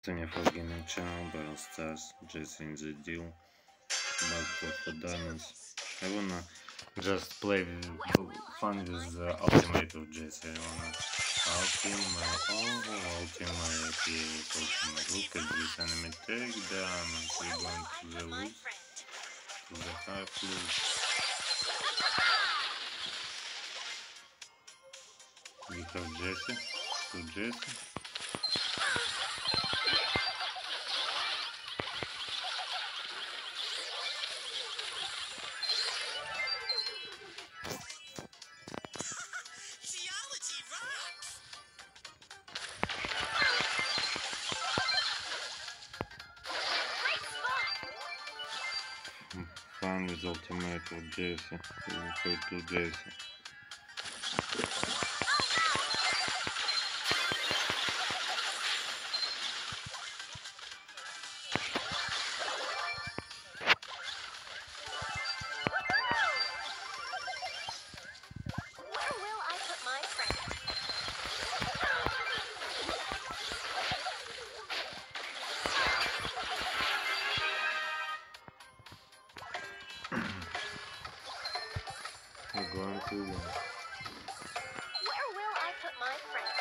Tanya for Gaming Channel, Battle Stars, Jesse in the deal, Basketball for Diamonds. I wanna just play fun with the ultimate of Jesse. I wanna ultimate, ultimate, yes, ultimate. Look at this enemy take diamonds. We're going to the loose, to the half loose. We have Jesse, to Jesse. Fun with ultimate of Jesse. We have to Jesse. We're going to win. Where will I put my friend?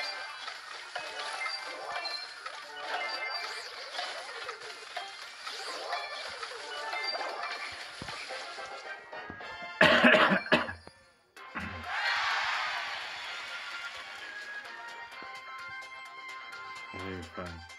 Very fun.